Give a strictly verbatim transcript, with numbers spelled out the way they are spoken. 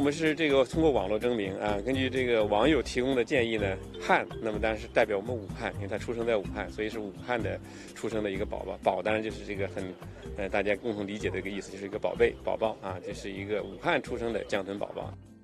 们是这个通过网络征名啊，根据这个网友提供的建议呢，汉，那么当然是代表我们武汉，因为他出生在武汉，所以是武汉的出生的一个宝宝。宝当然就是这个很，呃，大家共同理解的一个意思，就是一个宝贝、宝宝啊，这是一个武汉出生的江豚宝宝。